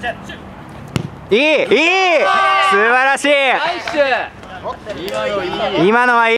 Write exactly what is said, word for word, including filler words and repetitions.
いいいい素晴らしい。今のはいい。